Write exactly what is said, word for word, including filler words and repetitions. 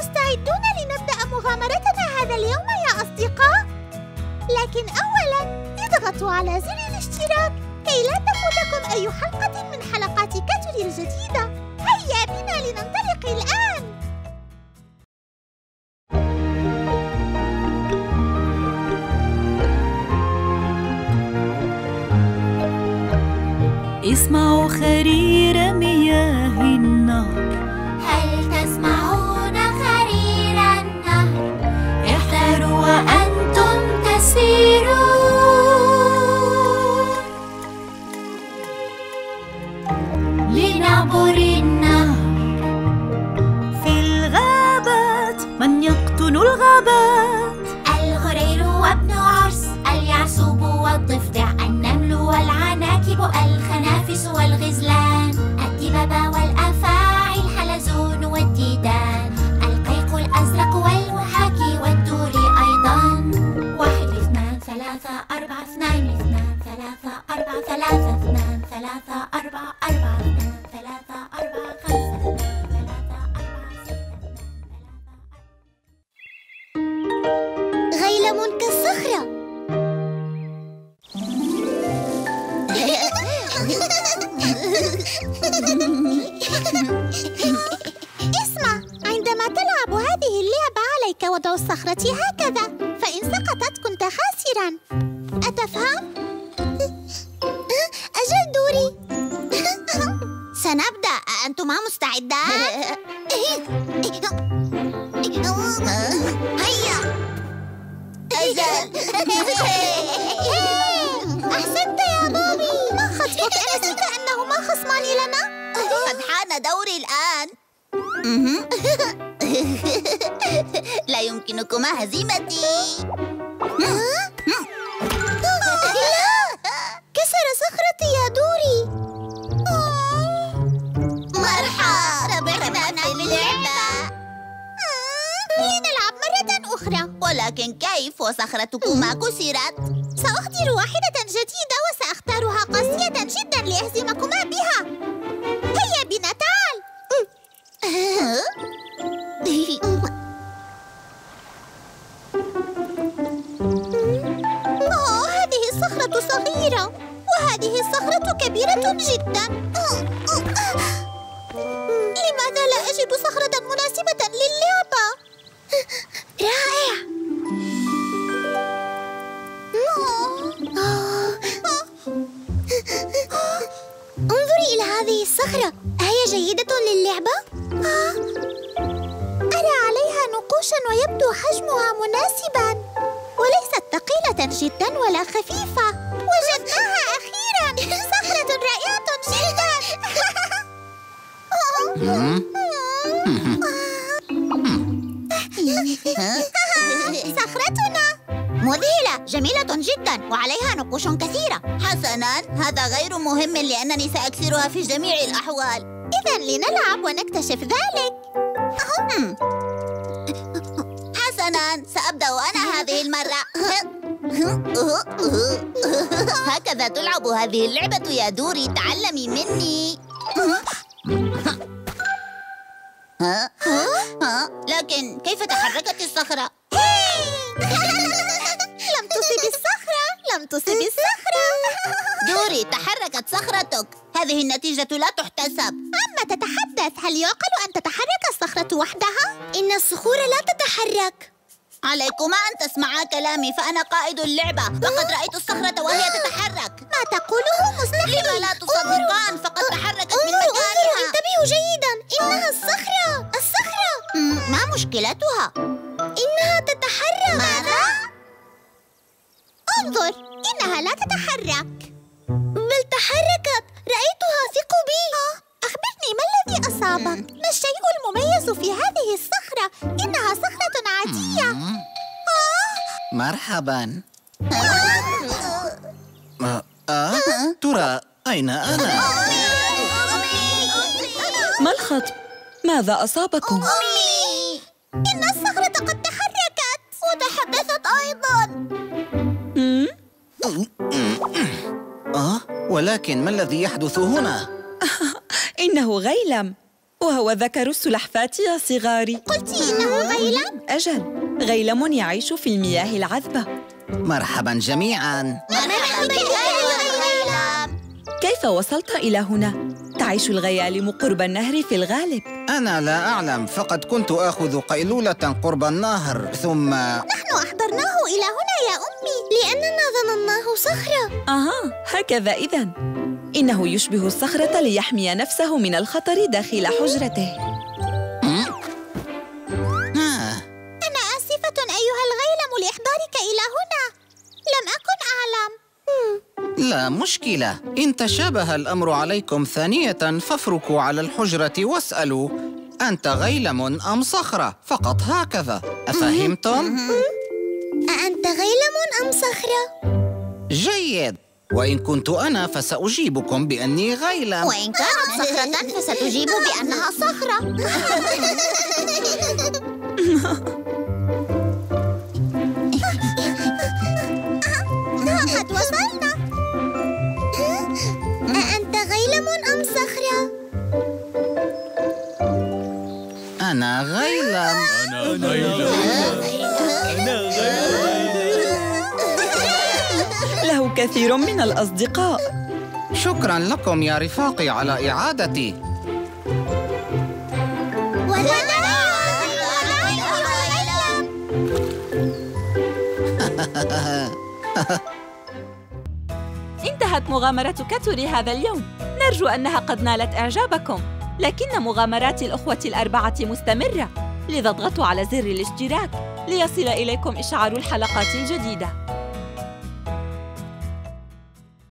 مستعدون لنبدأ مغامرتنا هذا اليوم يا أصدقاء؟ لكن أولاً اضغطوا على زر الاشتراك كي لا تفوتكم أي حلقة من حلقات كاتولي الجديدة. هيا بنا لننطلق الآن. اسمعوا خرير مياه النهر. هل تسمعون خرير النهر؟ احذروا وأنتم تسيرون لنعبر النهر. في الغابات من يقطن الغابات. الغرير وابن عرس، اليعسوب والضفدع، النمل والعناكب، الخنافس والغزلان، الدببة والأفاعي، الحلزون والديدان، القيق الأزرق والوحاكي والدوري أيضا. واحد اثنان ثلاثة أربعة اثنان اثنان ثلاثة أربعة ثلاثة اثنان ثلاثة أربعة أربعة اثنان ثلاثة أربعة خمسة اثنان ثلاثة أربعة ستة اثنان ثلاثة. غيلم كالصخرة. اسمع، عندما تلعب هذه اللعبة عليك وضع الصخرة هكذا، فإن سقطت كنت خاسراً. أتفهم؟ أجل دوري. سنبدأ، أنتما مستعدات؟ هيا. أجل. أحسنت يا بوبي. ما خطبك؟ أنسيت أنهما خصمان لنا؟ قد حان دوري الآن. لا يمكنكما هزيمتي. كسر صخرتي يا دوري. مرحبا، ربحنا في اللعبة. لنلعب مرة أخرى. ولكن كيف وصخرتكما كسرت؟ سأحضر واحدة جديدة وسأختارها قاسية جدا لأهزمكما بها. هيا بنا، تعال. أوه، هذه الصخرة صغيرة وهذه الصخرة كبيرة جدا. لماذا لا أجد صخرة مناسبة للعبة؟ رائع. انظري إلى هذه الصخرة، أهي جيدة للعبة؟ أرى عليها نقوشاً ويبدو حجمها مناسباً، وليست ثقيلة جداً ولا خفيفة. وجدناها أخيراً، صخرة رائعة جداً. صخرتنا مذهلة، جميلة جدا وعليها نقوش كثيرة. حسناً، هذا غير مهم لأنني سأكسرها في جميع الأحوال. إذن لنلعب ونكتشف ذلك. حسناً، سأبدأ أنا هذه المرة. هكذا تلعب هذه اللعبة يا دوري، تعلمي مني. ها؟ ها؟ لكن كيف تحركت الصخرة؟ لم تصب الصخرة، لم تصب الصخرة. دوري، تحركت صخرتك. هذه النتيجة لا تحتسب. عما تتحدث؟ هل يعقل أن تتحرك الصخرة وحدها؟ إن الصخور لا تتحرك. عليكما أن تسمعا كلامي، فأنا قائد اللعبة. لقد رأيت الصخرة وهي تتحرك. ما تقوله مستحيل. لما لا تصدقان؟ فقد تحركت من مكانها. انتبهوا جيدا، إنها الصخرة. الصخرة ما مشكلتها؟ إنها تتحرك. ماذا؟ انظر، إنها لا تتحرك. بل تحركت، رأيتها، ثقوا بي. أخبرني، ما الذي أصابك؟ ما الشيء المميز في هذه الصخرة؟ إنها صخرة عادية. مرحبا. آه. آه؟ ترى أين أنا؟ ما الخطب؟ ماذا أصابكم؟ أمي، إن الصخرة قد تحركت وتحدثت أيضا. آه؟ ولكن ما الذي يحدث هنا؟ إنه غيلم. وهو ذكر السلحفاة يا صغاري. قلت إنه غيلم؟ أجل، غيلم يعيش في المياه العذبة. مرحبا جميعا. مرحبا بك أيها الغيلم. كيف وصلت إلى هنا؟ تعيش الغيالم قرب النهر في الغالب. أنا لا أعلم، فقد كنت آخذ قيلولة قرب النهر ثم... نحن أحضرناه إلى هنا يا أمي لأننا ظنناه صخرة. أها، هكذا إذن. إنه يشبه الصخرة ليحمي نفسه من الخطر داخل حجرته. أنا آسفة أيها الغيلم لإحضارك إلى هنا. لم أكن أعلم. لا مشكلة، إن تشابه الأمر عليكم ثانية فافركوا على الحجرة واسألوا: أنت غيلم أم صخرة؟ فقط هكذا، أفهمتم؟ أأنت غيلم أم صخرة؟ جيد، وإن كنت أنا فسأجيبكم بأني غيلم، وإن كانت صخرة فستجيب بأنها صخرة. قد وصلنا. أأنت غيلم أم صخرة؟ أنا غيلم. أنا غيلم. له كثير من الأصدقاء. شكراً لكم يا رفاقي على إعادتي. انتهت مغامرة كاتوري هذا اليوم. نرجو أنها قد نالت إعجابكم، لكن مغامرات الأخوة الأربعة مستمرة، لذا اضغطوا على زر الاشتراك ليصل إليكم إشعار الحلقات الجديدة.